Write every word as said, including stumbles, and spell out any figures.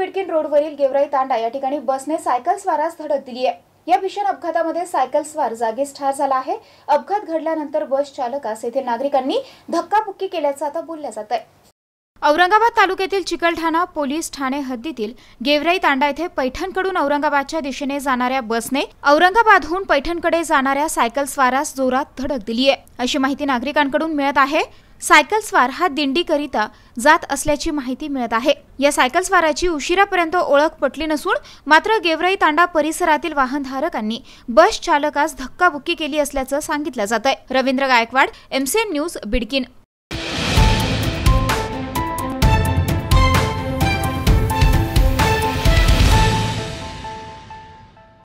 बिडकीन रोडवरील गेवराई तांडा या ठिकाणी बसने सायकल स्वारास धडक दिली आहे। या भीषण अपघातामध्ये सायकल स्वार जागीच ठार झाला आहे। अपघात घडल्यानंतर बस चालकास येथील नागरिकांनी धक्काबुक्की केल्याचं आता बोललं जात आहे। औरंगाबाद तालुक्यातील चिकलठाणा पोलीस ठाणे हद्दीतील गेवराई तांडा येथे पैठणकडून औरंगाबादच्या दिशेने जाणाऱ्या बसने औरंगाबादहून पैठणकडे जाणाऱ्या सायकल स्वारास जोरात धडक दिली आहे, अशी माहिती नागरिकांकडून मिळत आहे। सायकल स्वार हा दिंडीकरिता जात असल्याची माहिती मिळत आहे। या सायकल स्वाराची उशिरापर्यंत ओळख पटली नसून मात्र गेवराई तांडा परिसरातील वाहनधारकांनी बस चालकास धक्काबुक्की केली असल्याचं सांगितलं जात आहे। Ravindra Gaikwad, MCN news, Bidkin.